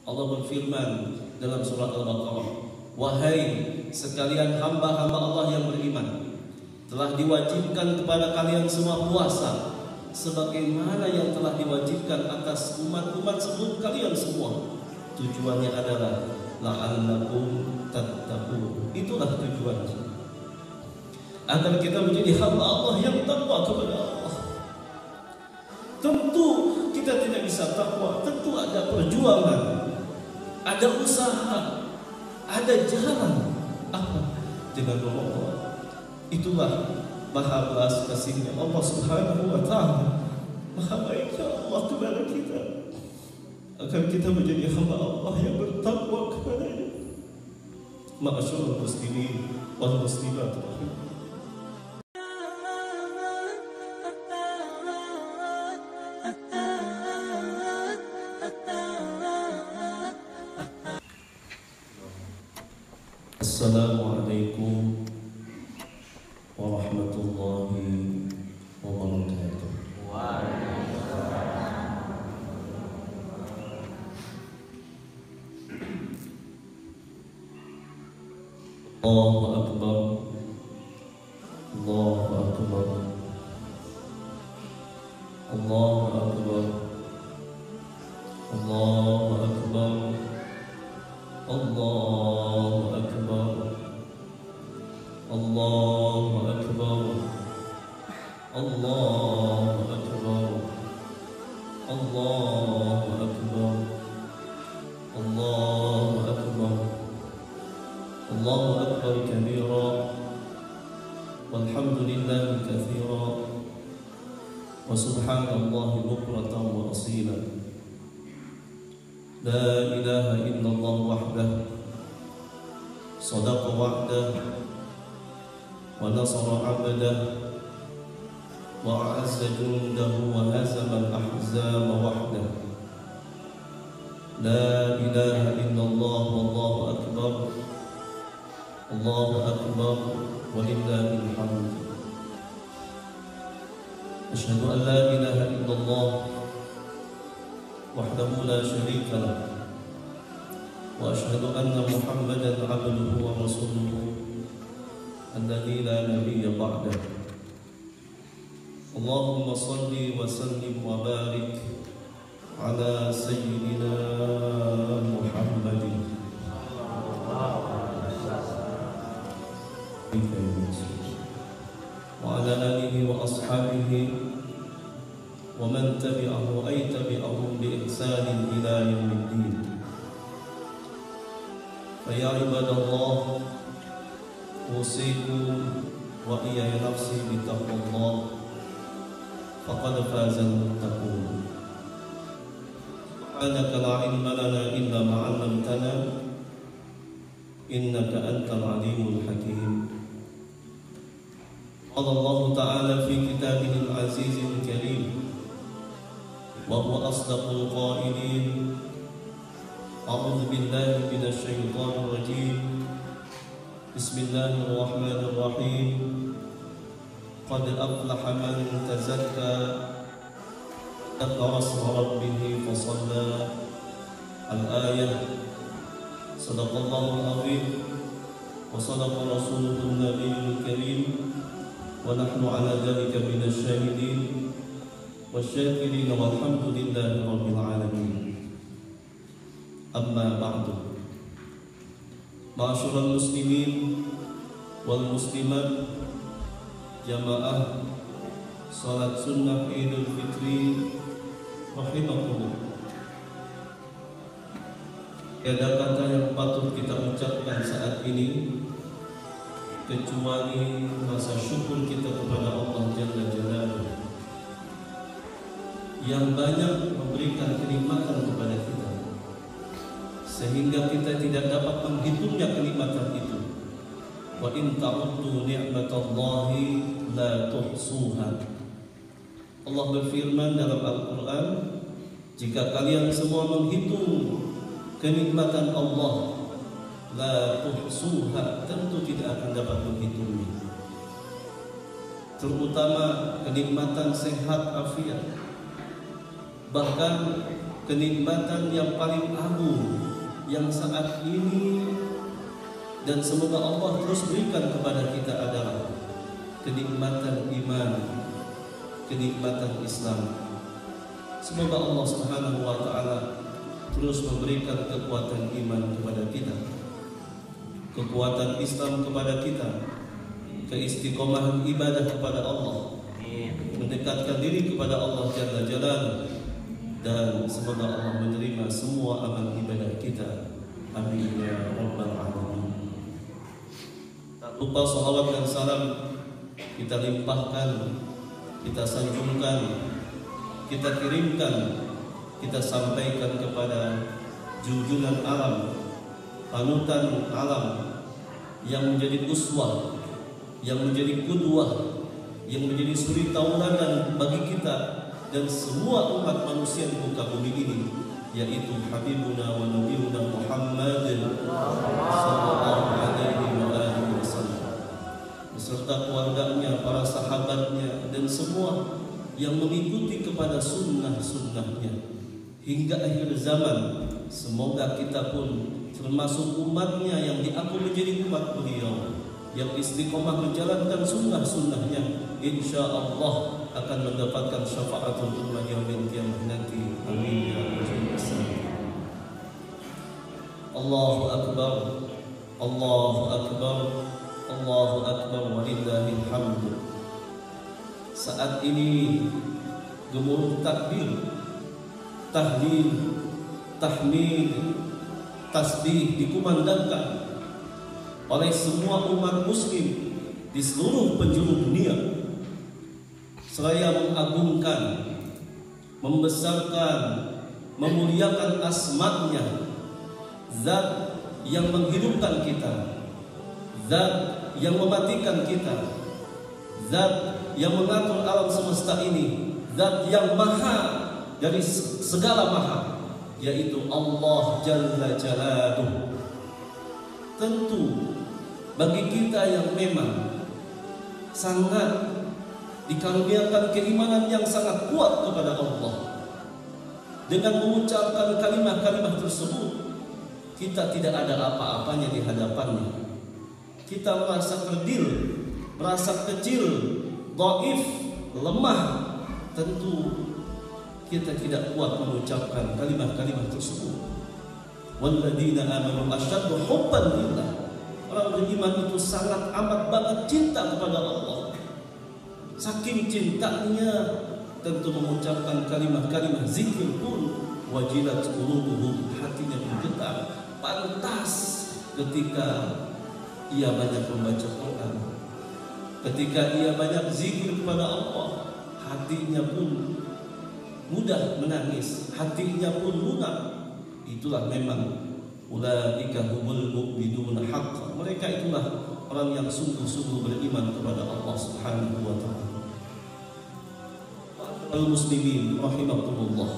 Allah berfirman dalam surat Al-Baqarah, wahai sekalian hamba-hamba Allah yang beriman, telah diwajibkan kepada kalian semua puasa sebagaimana yang telah diwajibkan atas umat-umat sebelum kalian semua. Tujuannya adalah la'allakum tattaqun. Itulah tujuannya, agar kita menjadi hamba Allah yang takwa kepada Allah. Tentu kita tidak bisa takwa, tentu ada perjuangan, ada usaha, ada jalan. Apa? Dengan Allah. Itulah maha belas kasihnya Allah Subhanahu wa ta'ala, maha baiknya Allah kepada kita, agar kita menjadi hamba Allah yang bertakwa kepada-Nya. Ma'asyiral muslimin wal muslimat. Assalamualaikum warahmatullahi wabarakatuh. Allahu Akbar, Allahu Akbar, Allahu Akbar, Allahu Akbar, Allahu Akbar, Allahu Akbar, Allahu Akbar, Allahu Akbar, Allahu Akbar, Allahu Akbar kabira, walhamdulillahi katsira, wa subhanallahi bukratan wa asila. La ilaha illallah wahdah, sadaqa wa'dah, wa nasara 'abdah, wa a'azza jundahu wa hazama al-ahzaba wahdah. La ilaha illallah wallahu akbar, Allahu akbar wa lillahil hamd. Asyhadu an la ilaha illallah wahdahu la syarika lah, wa asyhadu anna Muhammadan 'abduhu wa rasuluhu alladzi la nabiyya ba'dah. Allahumma shalli wa sallim wa barik ala sayyidina Muhammadin wa ala alihi wa ashabihi wa man tabi'ahu ay tabi'ahum bi ihsanin ila yaumiddin. Fa ya ibadallah, usikum wa iyaya nafsi bi taqwallah, faqad fazal muttaqun. Subhanaka la ilma lana illa ma 'allamtana innaka antal alimul hakim. Qala Allah ta'ala fi kitabihil azizil karim, wa huwa asdaqul qailin. A'udzu billahi minasy syaithanir rajim. Bismillahirrahmanirrahim. Qad aflaha man tazakka, dzakara isma rabbih fasalla. Al-ayah. Sadaqallahul azim wa sadaqa rasuluhun nabiyul karim, wa nahnu ala dzalika minasy syahidin wasyakirin walhamdulillahi rabbil alamin. Amma ba'du. Ma'asyiral muslimin wal muslimat, jamaah salat sunnah Idul Fitri rahimakumullah. Tiada kata yang patut kita ucapkan saat ini kecuali rasa syukur kita kepada Allah Jalla Jalaluhu yang banyak memberikan kenikmatan kepada kita, sehingga kita tidak dapat menghitungnya kenikmatan itu. Wa in ta'uddu ni'matallahi la tuhsuha. Allah berfirman dalam Al-Quran, jika kalian semua menghitung kenikmatan Allah, la tuhsuha, tentu tidak akan dapat menghitungnya. Terutama kenikmatan sehat afiat, bahkan kenikmatan yang paling agung yang saat ini dan semoga Allah terus berikan kepada kita adalah kenikmatan iman, kenikmatan Islam. Semoga Allah Subhanahu wa taala terus memberikan kekuatan iman kepada kita, kekuatan Islam kepada kita, keistiqomahan ibadah kepada Allah, mendekatkan diri kepada Allah Jalla Jalaluhu, dan semoga Allah menerima semua amal ibadah kita. Amin ya rabbal alamin. Tak lupa salawat dan salam kita limpahkan, kita sanjungkan, kita kirimkan, kita sampaikan kepada junjungan alam, panutan alam, yang menjadi uswah, yang menjadi qudwah, yang menjadi suri tauladan bagi kita dan semua umat manusia di muka bumi ini, yaitu Habibuna wa Nabiyuna Muhammad sallallahu alaihi wasallam, beserta keluarganya, para sahabatnya, dan semua yang mengikuti kepada sunnah-sunnahnya hingga akhir zaman. Semoga kita pun termasuk umatnya yang diaku menjadi umat beliau, yang istiqomah menjalankan sunnah-sunnahnya, insya Allah akan mendapatkan syafaatul ummah yaumil qiyamah nanti. Amin ya rabbal alamin. Allahu akbar, Allahu akbar, Allahu akbar, walillahil hamd. Saat ini gemuruh takbir, tahlil, tahmid, tasbih dikumandangkan oleh semua umat muslim di seluruh penjuru dunia, seraya mengagungkan, membesarkan, memuliakan asma-Nya, Zat yang menghidupkan kita, Zat yang mematikan kita, Zat yang mengatur alam semesta ini, Zat yang maha dari segala maha, yaitu Allah Jalla Jalaluhu. Tentu bagi kita yang memang sangat dikaruniakan keimanan yang sangat kuat kepada Allah, dengan mengucapkan kalimat-kalimat tersebut, kita tidak ada apa-apanya di hadapannya. Kita merasa kerdil, merasa kecil, dhaif, lemah. Tentu kita tidak kuat mengucapkan kalimat-kalimat tersebut. Walladzina amanu asyaddu hubban lillah. Orang beriman itu sangat amat banget cinta kepada Allah. Saking cintanya, tentu mengucapkan kalimat-kalimat zikir pun wajilat qulubuhum, hatinya bergetar. Pantas ketika ia banyak membaca Quran, ketika ia banyak zikir kepada Allah, hatinya pun mudah menangis, hatinya pun lunak. Itulah memang ulaika humul mu'minuna haqqan. Mereka itulah orang yang sungguh-sungguh beriman kepada Allah Subhanahu wa taala. Al-muslimin rahimakumullah.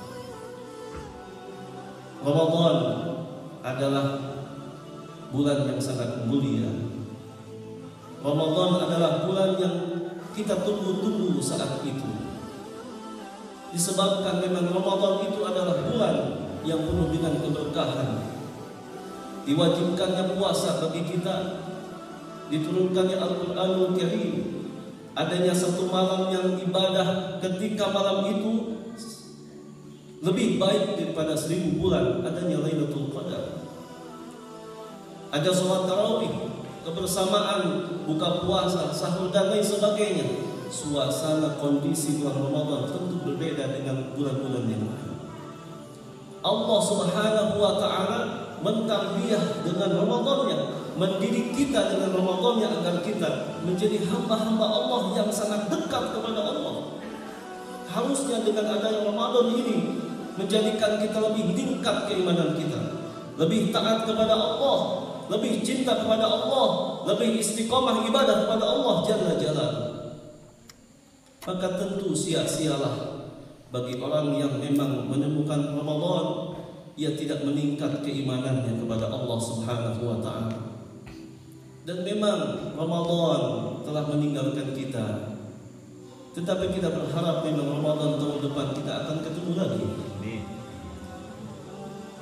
Ramadan adalah bulan yang sangat mulia. Ramadan adalah bulan yang kita tunggu-tunggu saat itu. Disebabkan memang Ramadan itu adalah bulan yang penuh dengan keberkahan. Diwajibkannya puasa bagi kita, diturunkannya Al-Quranul Karim, adanya satu malam yang ibadah ketika malam itu lebih baik daripada 1000 bulan, adanya Lailatul Qadar. Ada sholat tarawih, kebersamaan, buka puasa, sahur dan lain sebagainya. Suasana kondisi bulan Ramadan tentu berbeda dengan bulan-bulan yang lain. Allah Subhanahu wa taala mentarbiyah dengan Ramadannya, mendidik kita dengan Ramadannya agar kita menjadi hamba-hamba Allah yang sangat dekat kepada Allah. Harusnya dengan adanya Ramadan ini menjadikan kita lebih tingkat keimanan kita, lebih taat kepada Allah, lebih cinta kepada Allah, lebih istiqomah ibadah kepada Allah Jalla Jalaluhu. Maka tentu sia-sialah bagi orang yang memang menemukan Ramadan, ia tidak meningkat keimanannya kepada Allah Subhanahu wa taala. Dan memang Ramadan telah meninggalkan kita. Tetapi kita berharap memang Ramadan tahun depan kita akan ketemu lagi.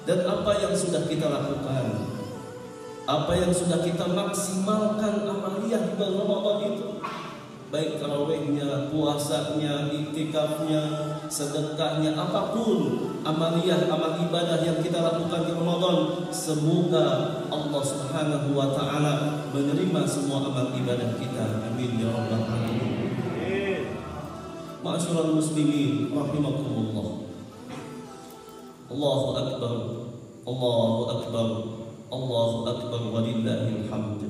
dan apa yang sudah kita lakukan, apa yang sudah kita maksimalkan amaliyah di bulan Ramadan itu, baik tarawihnya, puasanya, iktikafnya, sedekahnya, apapun amaliyah, amal ibadah yang kita lakukan di Ramadan, semoga Allah Subhanahu wa taala menerima semua amal ibadah kita. Amin ya rabbal alamin. Ma'asyiral muslimin rahimakumullah. Allahu akbar. Allahu akbar. Allahu akbar walillahil hamd.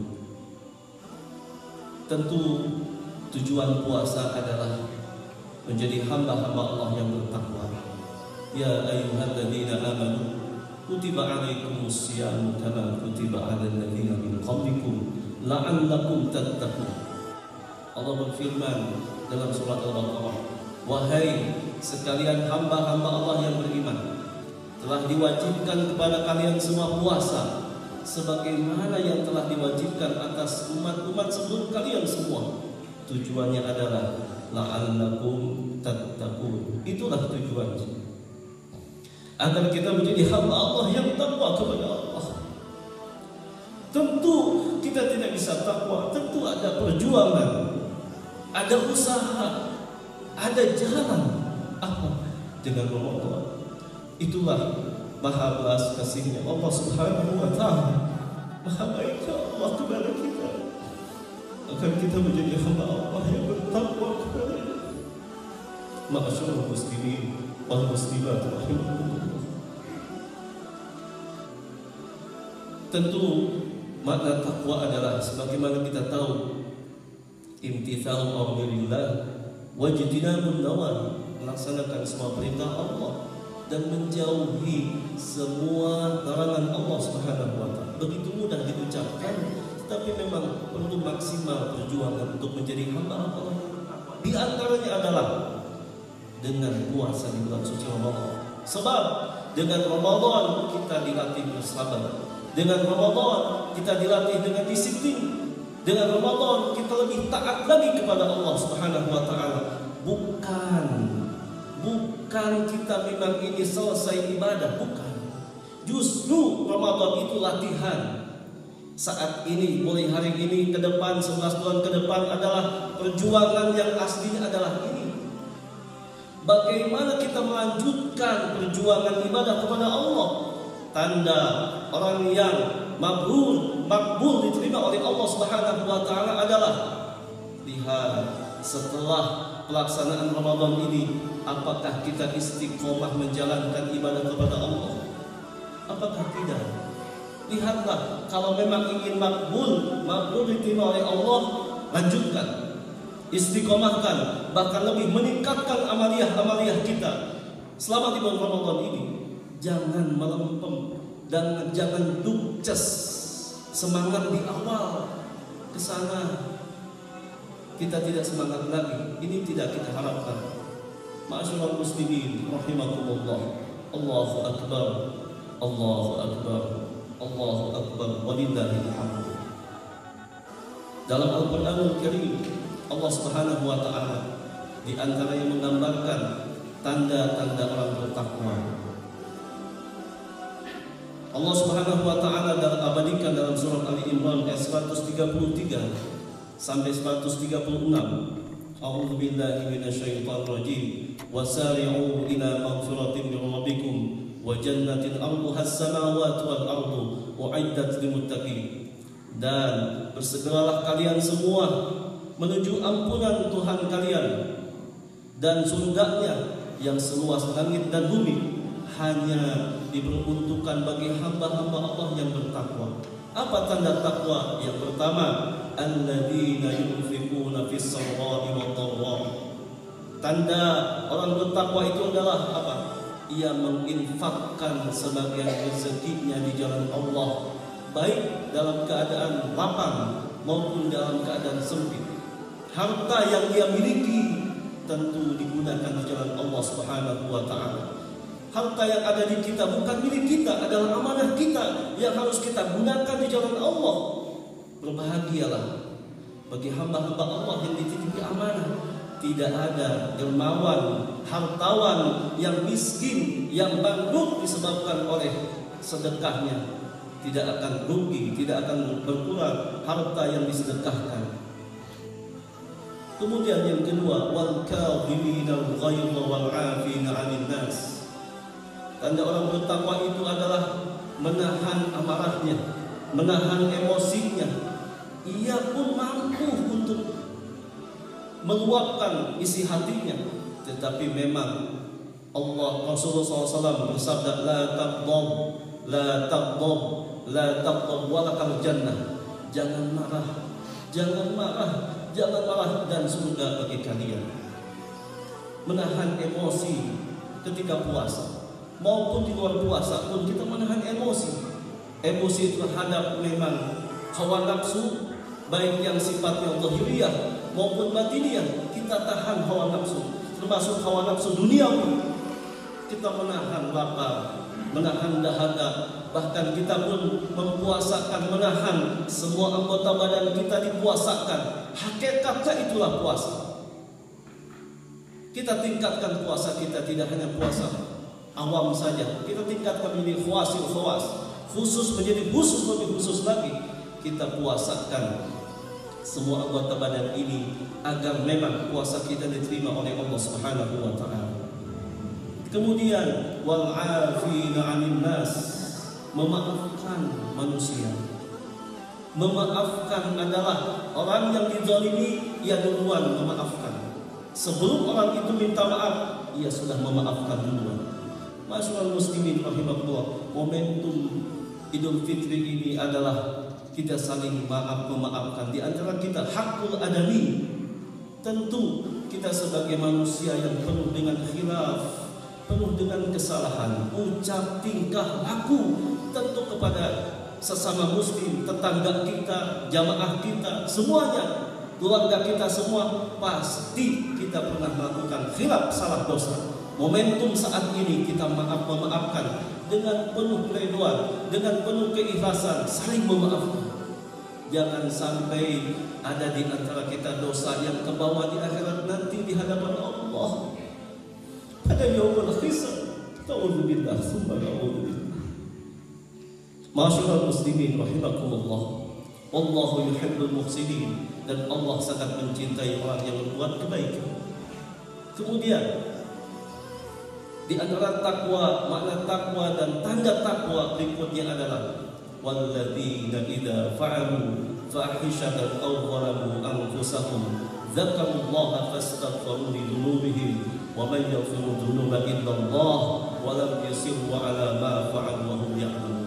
Tentu tujuan puasa adalah menjadi hamba-hamba Allah yang bertakwa. Ya ayyuhalladzina amanu kutiba alaikumus siyam kama kutiba alal ladzina min qablikum la'allakum tattaqun. Allah berfirman dalam surat Al-Baqarah, wahai sekalian hamba-hamba Allah yang beriman, telah diwajibkan kepada kalian semua puasa sebagaimana yang telah diwajibkan atas umat-umat sebelum kalian semua. Tujuannya adalah la'allakum tattaqun. Itulah tujuannya, agar kita menjadi hamba Allah yang takwa kepada Allah. Tentu kita tidak bisa takwa, tentu ada perjuangan, ada usaha, ada jalan. Apa? Dengan Ramadan. Itulah maha belas kasihnya Allah Subhanahu wa taala, maha baiknya Allah kepada kita, agar kita menjadi hamba Allah yang bertakwa kepada-Nya. Ma'asyiral muslimin wal muslimat rahimakumullah. Tentu makna takwa adalah sebagaimana kita tahu, imtithalu amrillah wajtinabun nawahi, melaksanakan semua perintah Allah dan menjauhi semua larangan Allah Subhanahu wa taala. Begitu mudah diucapkan, tetapi memang perlu maksimal perjuangan untuk menjadi hamba Allah. Di antaranya adalah dengan puasa di bulan suci Ramadan. Sebab dengan Ramadan kita dilatih bersabar. Dengan Ramadan kita dilatih dengan disiplin. Dengan Ramadan kita lebih taat lagi kepada Allah Subhanahu wa taala. Bukan kita memang ini selesai ibadah, bukan. Justru Ramadan itu latihan. Saat ini, mulai hari ini ke depan, 11 bulan ke depan adalah perjuangan yang aslinya adalah ini. Bagaimana kita melanjutkan perjuangan ibadah kepada Allah. Tanda orang yang makbul diterima oleh Allah Subhanahu wa taala adalah, lihat setelah pelaksanaan Ramadan ini, apakah kita istiqomah menjalankan ibadah kepada Allah? Apakah tidak? Lihatlah, kalau memang ingin makbul diterima oleh Allah, lanjutkan, istiqomahkan, bahkan lebih meningkatkan amaliyah kita selama di bulan Ramadan ini. Jangan melempem dan jangan dukces semangat di awal ke sana. Kita tidak semangat lagi. Ini tidak kita harapkan. Ma'asyiral muslimin rahimakumullah. Allahu akbar. Allahu akbar. Allahu akbar walillahil hamd. Dalam Al-Qur'anul Karim, Allah Subhanahu wa taala di antaranya menggambarkan tanda-tanda orang bertakwa. Allah Subhanahu wa taala abadikan dalam surat Ali Imran ayat 133 sampai 136. A'udzu billahi minasyaitonir rajim. Wasari'u ila maghfiratin min rabbikum wa jannatin 'arduha as-samawati wal ardu u'iddat lil muttaqin. Dan bersegeralah kalian semua menuju ampunan Tuhan kalian dan surganya yang seluas langit dan bumi hanya diperuntukkan bagi hamba-hamba Allah yang bertakwa. Apa tanda takwa? Yang pertama, alladzina yunfiquna fis sarra'i wad dharra. Tanda orang bertakwa itu adalah apa? Ia menginfakkan sebagian rezekinya di jalan Allah, baik dalam keadaan lapang maupun dalam keadaan sempit. Harta yang ia miliki tentu digunakan di jalan Allah Subhanahu wa taala. Harta yang ada di kita bukan milik kita, adalah amanah kita yang harus kita gunakan di jalan Allah. Berbahagialah bagi hamba-hamba Allah yang dititipi amanah. Tidak ada dermawan, hartawan yang miskin, yang bangkrut disebabkan oleh sedekahnya tidak akan rugi, tidak akan berkurang harta yang disedekahkan. Kemudian yang kedua, wal kadhiminal ghaidha wal 'afina 'anil nas. Tanda orang bertakwa itu adalah menahan amarahnya, menahan emosinya. Ia pun mampu untuk meluapkan isi hatinya, tetapi memang Rasulullah SAW bersabda, la taghdab, la taghdab, la taghdab walakal jannah. Jangan marah, jangan marah, jangan marah, dan surga bagi kalian. Menahan emosi ketika puasa maupun di luar puasa pun kita menahan emosi. Emosi terhadap memang hawa nafsu, baik yang sifatnya zahiriyah maupun batiniyah. Kita tahan hawa nafsu, termasuk hawa nafsu duniawi. Kita menahan lapar, menahan dahaga, bahkan kita pun mempuasakan, menahan semua anggota badan kita dipuasakan. Hakikatnya itulah puasa. Kita tingkatkan puasa kita, tidak hanya puasa awam saja, kita tingkatkan menjadi khawasil khawas, khusus menjadi khusus, lebih khusus lagi. Kita puasakan semua anggota badan ini agar memang puasa kita diterima oleh Allah Subhanahu wa taala. Kemudian wal 'afina 'anil nas, memaafkan manusia. Memaafkan adalah orang yang dizalimi, ia duluan memaafkan. Sebelum orang itu minta maaf, ia sudah memaafkan duluan. Masyaallah muslimin rahimakumullah, momentum Idul Fitri ini adalah kita saling memaafkan di antara kita. Hakul adami, tentu kita sebagai manusia yang penuh dengan khilaf, penuh dengan kesalahan, ucap, tingkah, laku, tentu kepada sesama muslim, tetangga kita, jamaah kita, semuanya, keluarga kita semua, pasti kita pernah melakukan khilaf, salah, dosa. Momentum saat ini kita memaafkan dengan penuh keredoan, dengan penuh keikhlasan, saling memaafkan. Jangan sampai ada di antara kita dosa yang kebawa di akhirat nanti di hadapan Allah pada yaumul hisab. Ta'udzubillah, summa na'udzubillah. Masyaallah muslimin rahimakumullah, wallahu yuhibbul muhsinin, dan Allah sangat mencintai orang yang berbuat kebaikan. Kemudian di antara takwa, makna takwa dan tanda takwa berikutnya adalah walladzina idza fa'alu fahishatan aw zalamu anfusahum dzakarullaha fastaghfiru li dzunubihim wa man yaghfiru dzunuba illallah wa lam yusirru 'ala ma fa'alu wa hum ya'lamun.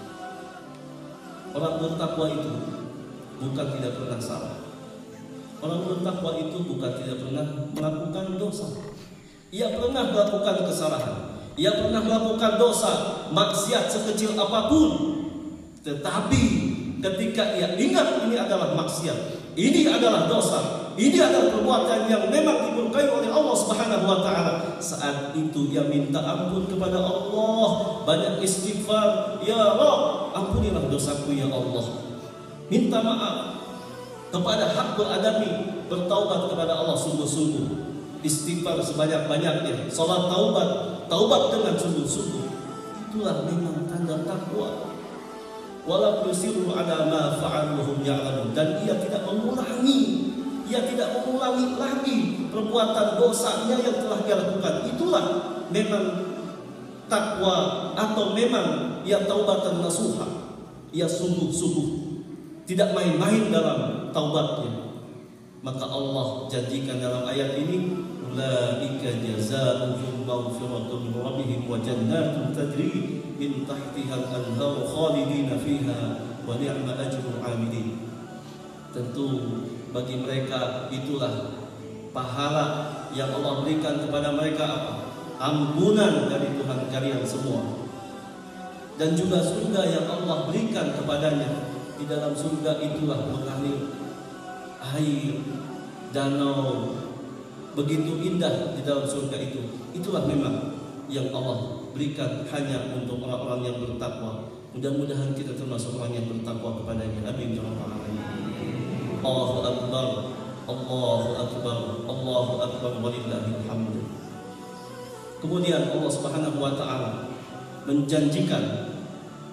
Orang bertakwa itu bukan tidak pernah salah. Orang bertakwa itu bukan tidak pernah melakukan dosa. Ia pernah melakukan kesalahan, ia pernah melakukan dosa, maksiat sekecil apapun. Tetapi ketika ia ingat ini adalah maksiat, ini adalah dosa, ini adalah perbuatan yang memang dimurkai oleh Allah Subhanahu wa taala, saat itu ia minta ampun kepada Allah, banyak istighfar, ya Rabb, ampunilah dosaku ya Allah. Minta maaf kepada hakul adami, bertaubat kepada Allah sungguh-sungguh. Istighfar sebanyak-banyaknya, salat taubat dengan sungguh-sungguh. Itulah memang tanda takwa. Wala yusiru 'ala ma fa'alu hum ya'lamun, dan ia tidak mengulangi lagi perbuatan dosanya yang telah dia lakukan. Itulah memang takwa, atau memang ia taubatan nasuha. Ia sungguh-sungguh, tidak main-main dalam taubatnya. Maka Allah janjikan dalam ayat ini, ulaika jazaohum maghfiratun min rabbihim wa jannatun tajri min tahtiha al-anhar khalidina fiha wa ni'ma ajrul 'amilin. Tentu bagi mereka itulah pahala yang Allah berikan kepada mereka, apa? Ampunan dari Tuhan kalian semua, dan juga surga yang Allah berikan kepadanya. Di dalam surga itulah mengalir air, danau, begitu indah di dalam surga itu. Itulah memang yang Allah berikan hanya untuk orang-orang yang bertakwa. Mudah-mudahan kita termasuk orang yang bertakwa kepadanya. Amin ya rabbal alamin. Allahu akbar, Allahu akbar, Allahu akbar, walillahil hamd. Kemudian Allah Subhanahu wa taala menjanjikan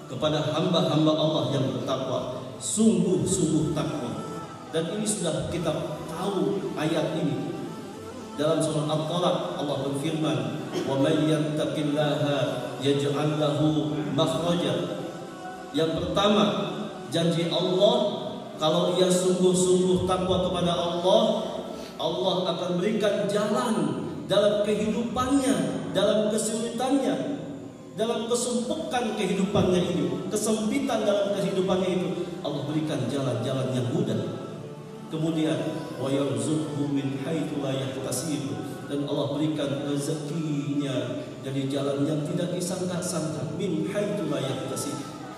kepada hamba-hamba Allah yang bertakwa, sungguh-sungguh takwa. Dan ini sudah kita tahu ayat ini. Dalam surah At-Talaq Allah berfirman, "Wa may yattaqillaha yaj'al lahu makhraja." Yang pertama, janji Allah, kalau ia sungguh-sungguh takwa kepada Allah, Allah akan berikan jalan dalam kehidupannya, dalam kesulitannya, dalam kesumpukan kehidupannya ini, kesempitan dalam kehidupannya itu, Allah berikan jalan-jalan yang mudah. Kemudian wa yarzuqhu min haitsu la yahtasib, dan Allah berikan rezekinya dari jalan yang tidak disangka-sangka, min haitsu la yahtasib.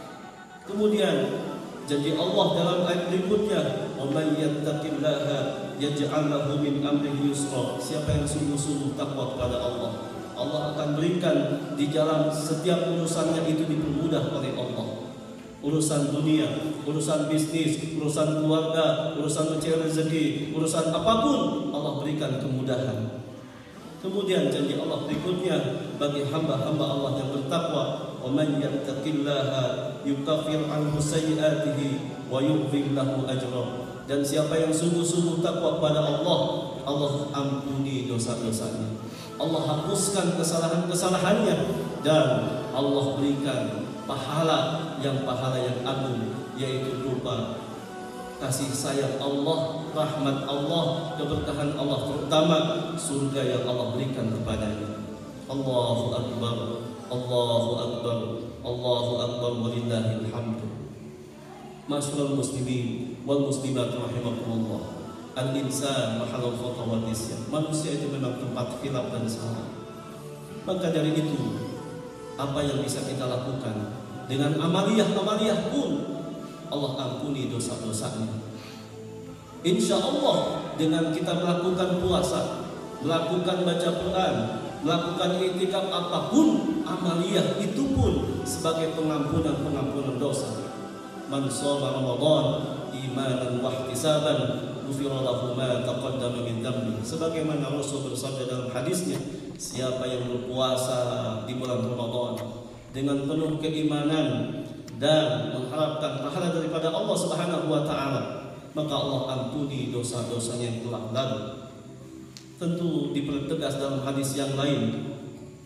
Kemudian janji Allah dalam ayat berikutnya, wa may yattaqillaha yaj'al lahu min amrihi yusra. Siapa yang sungguh-sungguh takwa kepada Allah, Allah akan berikan di jalan setiap urusannya itu dipermudah oleh Allah. Urusan dunia, urusan bisnis, urusan keluarga, urusan mencari rezeki, urusan apapun, Allah berikan kemudahan. Kemudian janji Allah berikutnya bagi hamba-hamba Allah yang bertakwa, wa man yattaqillaha yukaffir anhu sayyi'atihi wa yughfir lahu ajra. Dan siapa yang sungguh-sungguh takwa kepada Allah, Allah ampuni dosa-dosanya, Allah hapuskan kesalahan-kesalahannya, dan Allah berikan pahala yang agung, yaitu berupa kasih sayang Allah, rahmat Allah, keberkahan Allah, terutama surga yang Allah berikan kepadanya. Allahu Akbar, Allahu Akbar, Allahu Akbar, walillahil hamd. Masyaallah muslimin wal muslimat rahimakumullah. Al-insan mahalul khata wa nisyan. Manusia itu memang tempat khilaf dan salah. Maka dari itu, apa yang bisa kita lakukan dengan amaliyah pun Allah ampuni dosa-dosanya. Insya Allah dengan kita melakukan puasa, melakukan baca Quran, melakukan i'tikaf, apapun amaliyah itu pun sebagai pengampunan dosa. Man shoma Ramadan imanan wa ihtisaban ghufira lahu ma taqaddama min dhanbi. Sebagaimana Rasul bersabda dalam hadisnya, siapa yang berpuasa di bulan Ramadan dengan penuh keimanan dan mengharapkan pahala daripada Allah Subhanahu wa taala, maka Allah ampuni dosa-dosanya yang telah lalu. Tentu dipertegas dalam hadis yang lain,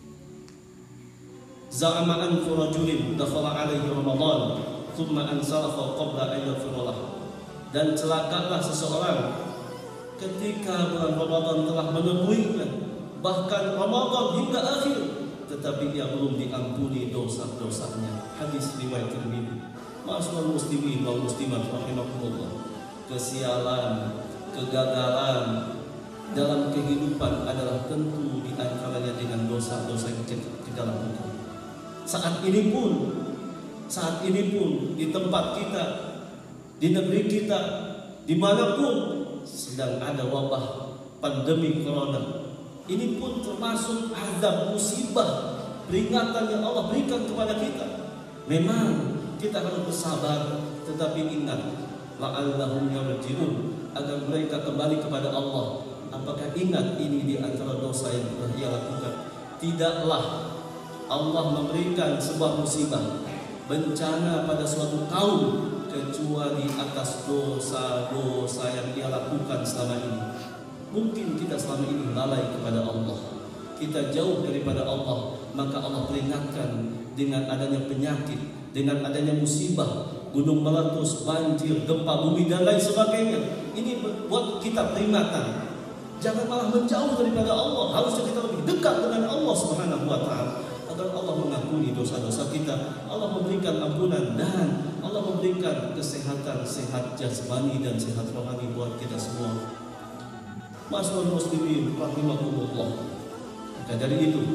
za'ama an rajulin dakhala alaihi Ramadan thumma ansarafa qabla an yaghfira lahu. Dan celakalah seseorang ketika bulan Ramadan telah menemuinya, bahkan Ramadan hingga akhir, tetapi dia belum diampuni dosa-dosanya. Hadis riwayat Tirmidzi. Ma'asyiral muslimin wal muslimat rahimakumullah. Kesialan, kegagalan dalam kehidupan adalah tentu diantaranya dengan dosa-dosa yang kita lakukan. Saat ini pun di tempat kita, di negeri kita, dimanapun sedang ada wabah pandemi corona. Ini pun termasuk azab, musibah, peringatan yang Allah berikan kepada kita. Memang kita harus bersabar, tetapi ingat, la'allahum yarji'un, agar mereka kembali kepada Allah. Apakah ingat ini di antara dosa yang telah ia lakukan? Tidaklah Allah memberikan sebuah musibah, bencana pada suatu kaum kecuali atas dosa-dosa yang ia lakukan selama ini. Mungkin kita selama ini lalai kepada Allah, kita jauh daripada Allah, maka Allah peringatkan dengan adanya penyakit, dengan adanya musibah, gunung meletus, banjir, gempa bumi dan lain sebagainya. Ini buat kita peringatan. Jangan malah menjauh daripada Allah. Harusnya kita lebih dekat dengan Allah Subhanahu wa taala agar Allah mengampuni dosa-dosa kita, Allah memberikan ampunan, dan Allah memberikan kesehatan, sehat jasmani dan sehat rohani buat kita semua. Masyaallah muslimin rahimakumullah. Maka dari itu,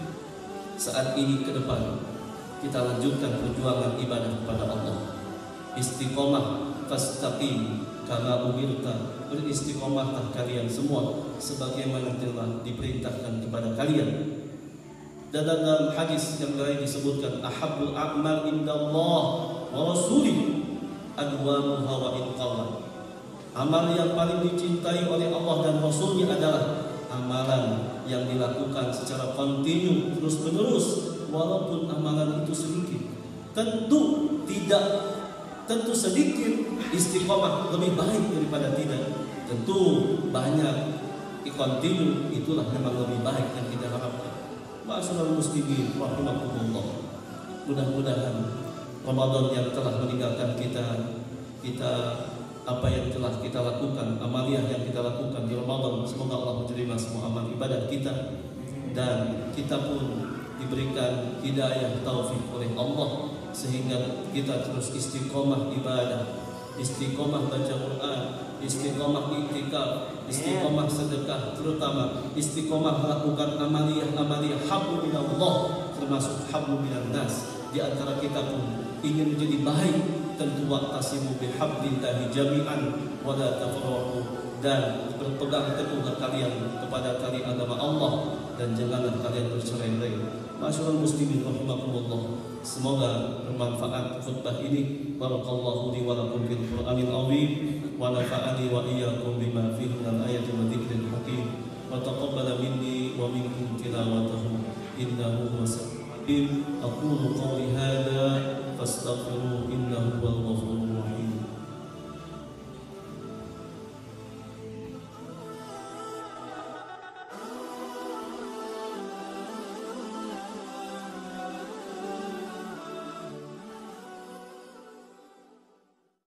saat ini ke depan kita lanjutkan perjuangan ibadah kepada Allah. Istiqomah, fastaqim kama umirta. Beristiqomahlah kalian semua sebagaimana telah diperintahkan kepada kalian. Dan dalam hadis yang lain disebutkan, ahabbul a'mal indallah wa rasulih adwamuha wa in qalla. Amal yang paling dicintai oleh Allah dan Rasulnya adalah amalan yang dilakukan secara kontinu, terus menerus, walaupun amalan itu sedikit. tentu sedikit istiqomah lebih baik daripada tidak. Tentu banyak kontinu, itulah memang lebih baik yang kita harapkan. Ma'asyiral muslimin rahimakumullah. Mudah-mudahan Ramadan yang telah meninggalkan kita apa yang telah kita lakukan, amaliyah yang kita lakukan di Ramadan, semoga Allah menerima semua amal ibadah kita, dan kita pun diberikan hidayah taufik oleh Allah sehingga kita terus istiqomah ibadah, istiqomah baca Quran, istiqomah iktikaf, istiqomah sedekah, terutama istiqomah melakukan amaliyah hablum minallah, termasuk hablum minan nas. Di antara kita pun ingin menjadi baik, tentu waqtasimu bihablillahi jami'an wa la tafarraqu, dan berpegang teguhlah kalian kepada tali agama Allah dan janganlah kalian bercerai-berai. Ma'asyiral muslimin rahimakumullah. Semoga bermanfaat khutbah ini. Barakallahu li wa lakum fil Qur'anil azim wa nafa'ani wa iyyakum bima fihi minal ayati wa dzikril hakim wa taqabbala minni wa minkum tilawatahu innahu huwas samiul alim. Aqulu qawli hadza fastaghfiruhu innahu huwal ghafurur